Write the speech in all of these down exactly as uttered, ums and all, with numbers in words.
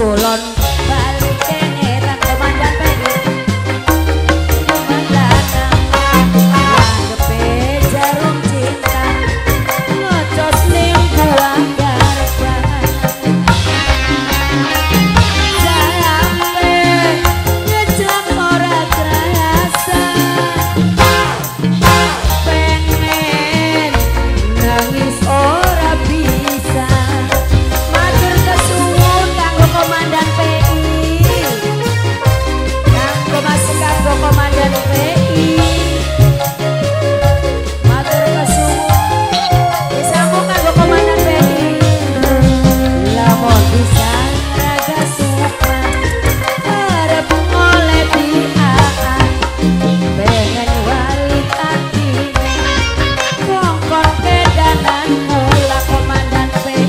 Kulon balik kengetan komandan Pedi Komandan Langgepe jarum cinta ngocos ning buang garba Sampe ngejak ora kerasa pengen nangis ora bisa matur kesuwun kanggo komandan P I kanggo mas kanggo komandan P I matur kesuwun disambung kanggo komandan P I lamun bisa raga suka arep ngoleh diaan pengen wali atine kongkon kedanan mula komandan P I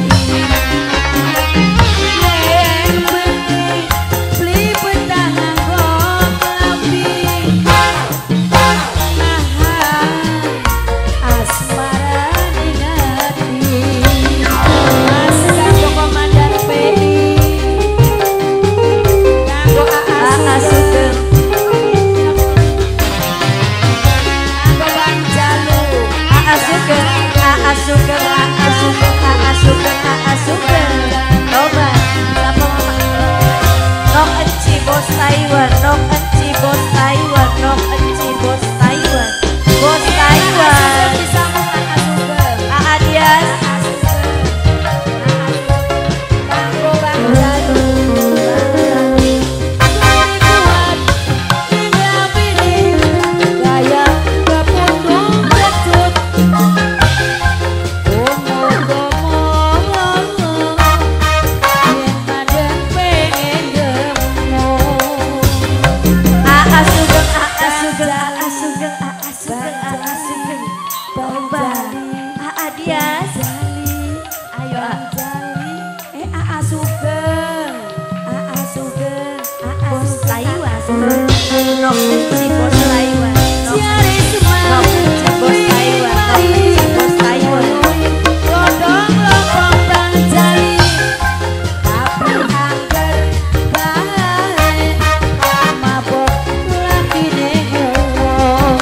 yen bengi beli betah nganggo klambi asmara ning ati mas kanggo komandan P I kanggo A A Sugeng kanggo Bang Jalu A A Sugeng A A Sugeng A A Sugeng A A Sugeng A A Sugeng coba sapa mama nok enci bos Taiwan nok enci bos Taiwan nok enci bos Taiwan bos Taiwan disambung A A Sugeng A A Dias kanggo Bang Jalu kuat hingga pilih gaya kepuntung kecut ngomong-ngomong yen madang pengen gemuk A A Sugeng A A Sugeng A A Sugeng A A Sugeng A A Sugeng Bang A A Dias ayo eh A A Sugeng A A Sugeng A A bos Taiwan nok si bos Taiwan ciare nok si bos Taiwan nok si bos Taiwan godong lokong Bang Jali tapi angger bae mabok lagi ngomong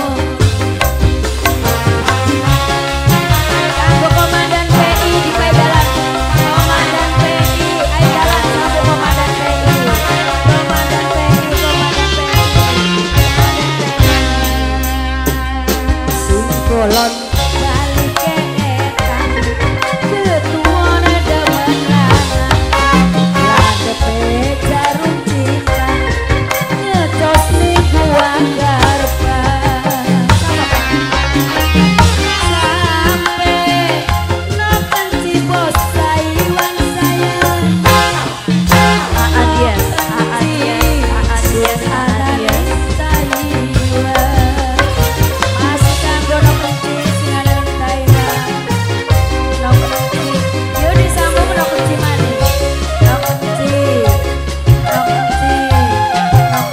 kanggo komandan P I di pedalan komandan P I ayo jalan kanggo komandan P I komandan P I komandan P I Sungkolon balik kengetan ketuane demen lanang langgepe jarum cinta nyecos ning buang garba sampe nok enci bos Taiwan sayang A A Dias A A Dias A A Dias A A Dias Taiwan mas kanggo nok enci sing ada ning Taiwan nok enci yo disambung nok enci maneh nok enci nok enci nok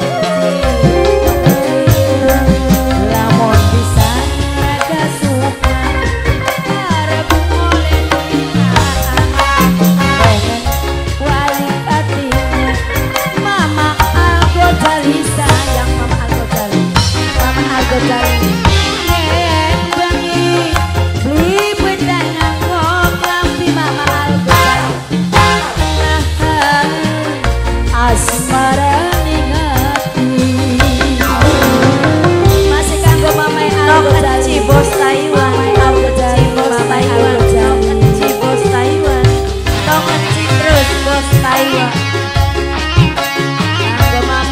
enci lamun bisa raga suka arep ngoleh diaan pengen wali atine mama Algo Jali sayang mama Algo Jali mama Algo Jali yen bengi beli betah nganggo klambi mama Algo Jali asmara ning ati masih kanggo mama Algo Jali bos Taiwan Algo Jali bos Taiwan nok enci bos Taiwan nok enci terus bos Taiwan kanggo mama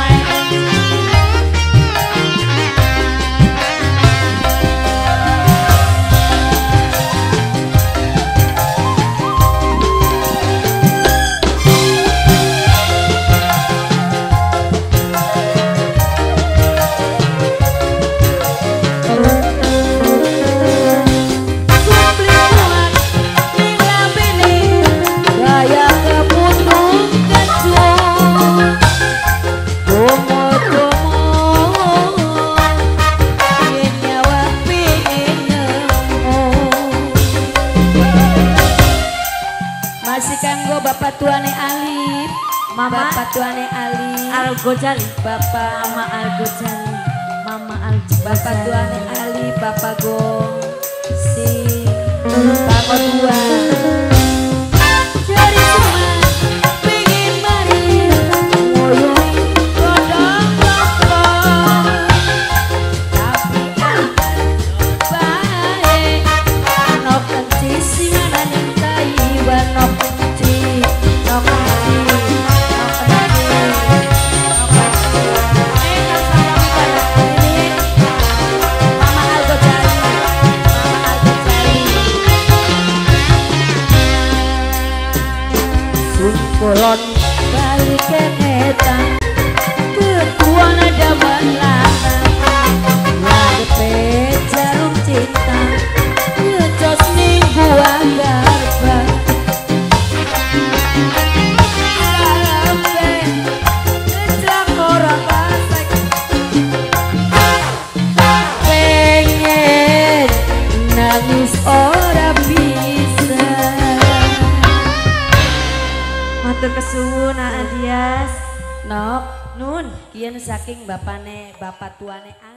Mama Bapak tuane Ali Al Ghazali, Bapak Mama Al Ghazali, Mama Al Bapak tuane Ali, Bapak Go si Bapak dua dari semua pengen mari ngoyoi godong godong tapi baik nok kenci singan nintai wanok kenci nok kenci Kulon balik ke ngetan ketuan ada belakang ngadepe jarum cinta ngecos ning buah garba sampe ngecak orang pasek pengen nangis ora bisa. Matur kesuwun Adias. Nok, nun, kian saking bapane bapak tuane